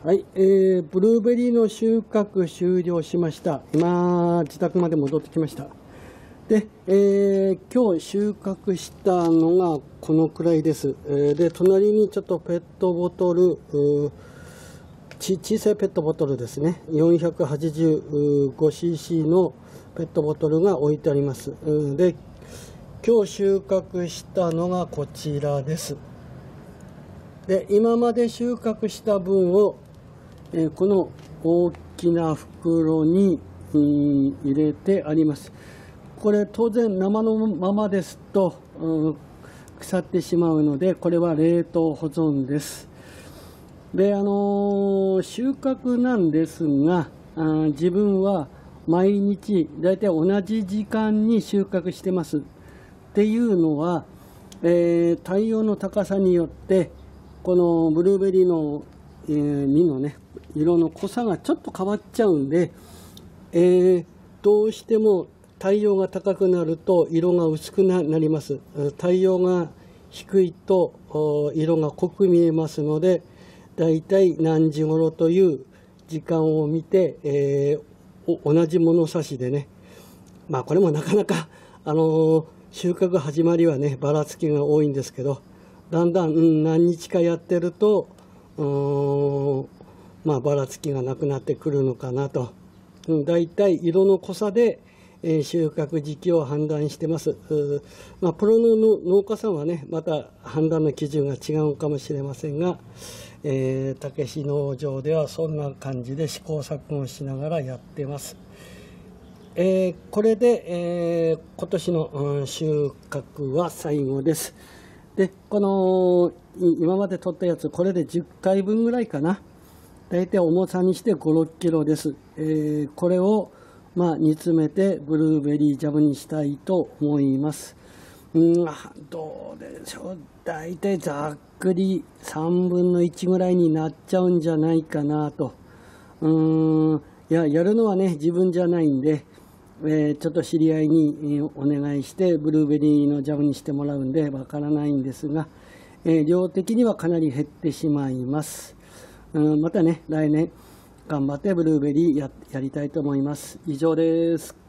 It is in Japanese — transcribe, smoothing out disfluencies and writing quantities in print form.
はい、ブルーベリーの収穫終了しました。今、自宅まで戻ってきました。で、今日収穫したのがこのくらいです。で、隣にちょっとペットボトル、小さいペットボトルですね。485cc のペットボトルが置いてあります。で、今日収穫したのがこちらです。で、今まで収穫した分をこの大きな袋に入れてあります。これ当然生のままですと腐ってしまうので、これは冷凍保存です。で、収穫なんですが、自分は毎日だいたい同じ時間に収穫してます。っていうのは、太陽の高さによってこのブルーベリーの実のね、色の濃さがちょっと変わっちゃうんで、どうしても太陽が高くなると色が薄くなります。太陽が低いと色が濃く見えますので、だいたい何時頃という時間を見て、同じ物差しでね、まあこれもなかなか収穫始まりはねばらつきが多いんですけど、だんだん、何日かやってるとまあばらつきがなくなってくるのかなと。だいたい色の濃さで収穫時期を判断してます。まあ、プロの農家さんはねまた判断の基準が違うかもしれませんが、たけし農場ではそんな感じで試行錯誤しながらやってます。これで、今年の、収穫は最後です。で、この今まで取ったやつ、これで10回分ぐらいかな。だいたい重さにして5、6キロです。これをまあ煮詰めてブルーベリージャムにしたいと思います。どうでしょう。だいたいざっくり3分の1ぐらいになっちゃうんじゃないかなと。やるのはね自分じゃないんで、ちょっと知り合いにお願いしてブルーベリーのジャムにしてもらうんでわからないんですが、量的にはかなり減ってしまいます。またね来年頑張ってブルーベリーやりたいと思います。以上です。